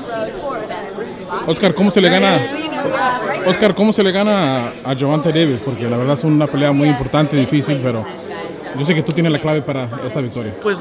Oscar, ¿cómo se le gana a Gervonta Davis? Porque la verdad es una pelea muy importante, difícil, pero yo sé que tú tienes la clave para esta victoria. Pues,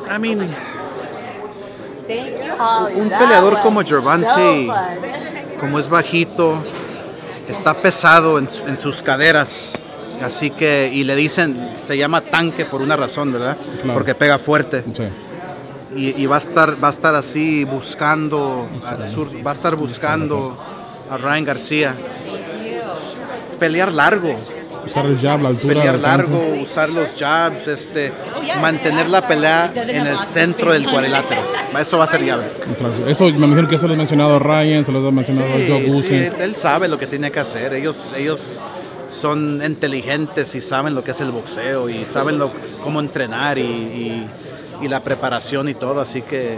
un peleador como Gervonta, como es bajito, está pesado en sus caderas, así que, y le dicen, se llama tanque por una razón, ¿verdad? Claro. Porque pega fuerte. Sí. Y va a estar así buscando, va a estar buscando a Ryan García. Pelear largo. Usar el jab, la altura. Pelear largo, usar los jabs, mantener la pelea en el centro del cuadrilátero. Eso va a ser llave. Claro. Eso me imagino que eso lo ha mencionado a Ryan, se lo ha mencionado a Joe Goosen. Sí, él sabe lo que tiene que hacer. Ellos son inteligentes y saben lo que es el boxeo y saben cómo entrenar y la preparación y todo, así que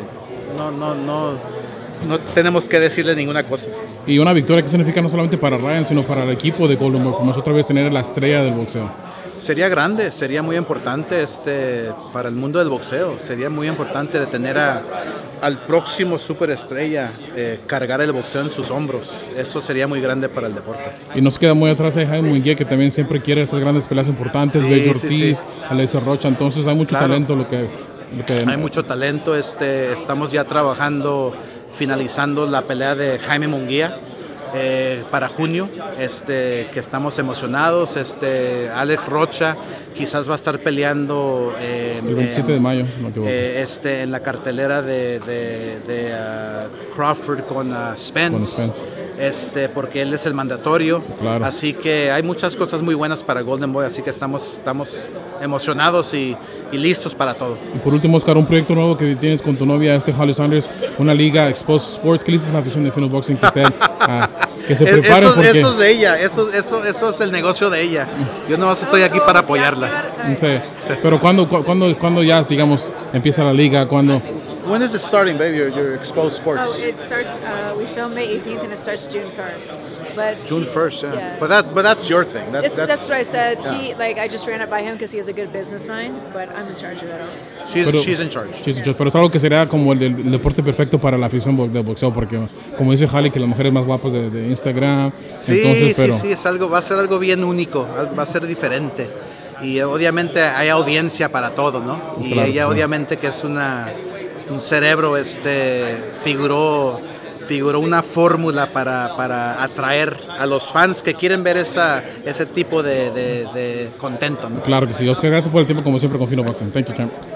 no tenemos que decirle ninguna cosa. Y una victoria que significa no solamente para Ryan, sino para el equipo de Golden Boy, como otra vez tener la estrella del boxeo. Sería grande, sería muy importante para el mundo del boxeo, sería muy importante de tener al próximo superestrella, cargar el boxeo en sus hombros. Eso sería muy grande para el deporte. Y nos queda muy atrás de Jaime Munguía, que también siempre quiere esas grandes peleas importantes, Bello Ortiz, Alexa Rocha, entonces hay mucho talento. Hay mucho talento, estamos ya trabajando, finalizando la pelea de Jaime Munguía para junio, que estamos emocionados. Alex Rocha quizás va a estar peleando el 27 de mayo, no me equivoco. En la cartelera de Crawford con Spence. Porque él es el mandatorio, claro. Así que hay muchas cosas muy buenas para Golden Boy, así que estamos emocionados y listos para todo. Y por último, Oscar, un proyecto nuevo que tienes con tu novia, Holly Saunders, una liga Exposed Sports. ¿Qué le dices a la afición de Fino Boxing que se preparen? Eso es de ella, eso es el negocio de ella. Yo nomás estoy aquí para apoyarla. Sí. Pero ¿cuándo ya, digamos, empieza la liga? ¿Cuándo? When is it starting, baby, your Exposed Sports? Oh, it starts, we film May 18th and it starts June 1st. But June 1st, yeah. But that's your thing. That's what I said. Yeah. I just ran it by him because he has a good business mind, but I'm in charge of that all. She's in charge. Pero es algo que sería como el deporte perfecto para la afición de boxeo, porque como dice Holly, que las mujeres más guapas de Instagram. Sí, entonces, sí, va a ser algo bien único, va a ser diferente. Y obviamente hay audiencia para todo, ¿no? Y claro, ella obviamente que es un cerebro, figuró una fórmula para atraer a los fans que quieren ver ese tipo de contento, ¿no? Claro que sí. Oscar, gracias por el tiempo, como siempre, con Fino Boxing. Thank you, champ.